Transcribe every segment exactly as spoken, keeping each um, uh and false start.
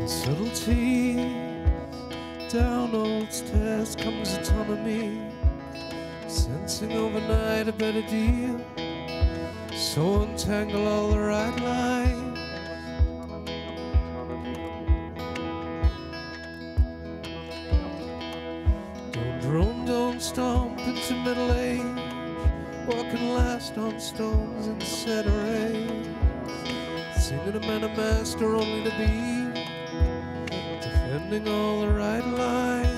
Subtlety, down old stairs comes autonomy, sensing overnight a better deal, so untangle all the right lines. Don't drone, don't stomp into middle age, what can last on stones and set arrays, singing a man a master only to be defending all the right lines.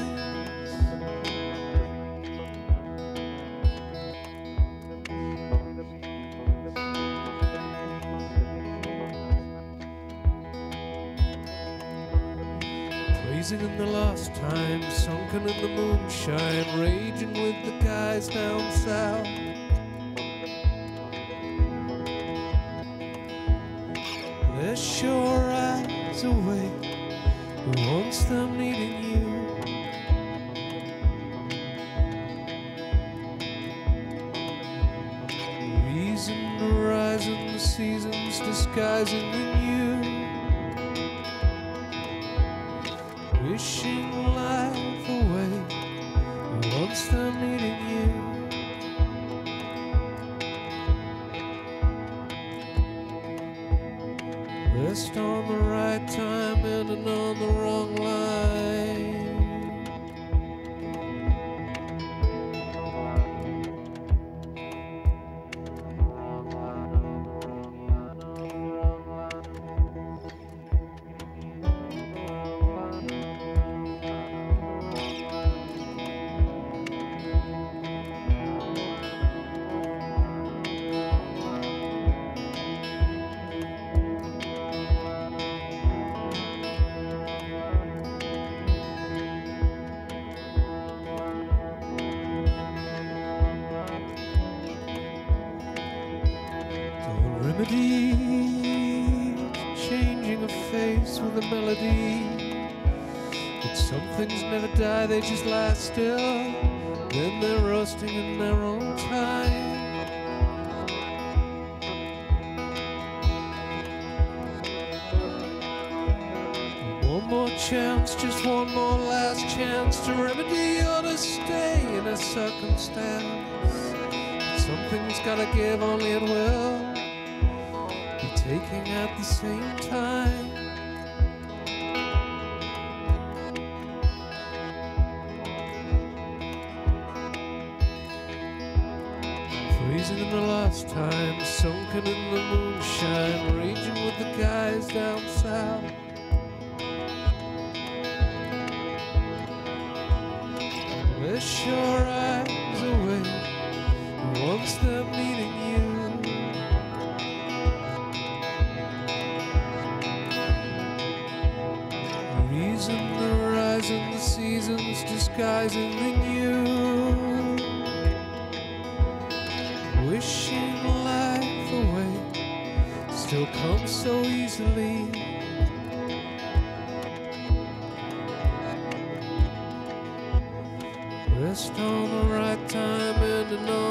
Praising in the lost time, sunken in the moonshine, raging with the guys down south. Let's show our eyes away, who wants them needing you? Reason to rise in the seasons disguising in you, wishing life away, who wants them needing you? Rest on the right time, ending on the wrong line. Remedy, changing a face with a melody, but some things never die, they just lie still, then they're roasting in their own time. One more chance, just one more last chance to remedy or to stay in a circumstance. Something's gotta give, only it will be taking at the same time. Freezing in the last time, sunken in the moonshine, raging with the guys down south. Wish your eyes away, who wants them needing you? Reason to rise in the seasons disguising in you, wishing life away still comes so easily. Rest on the right time, ending on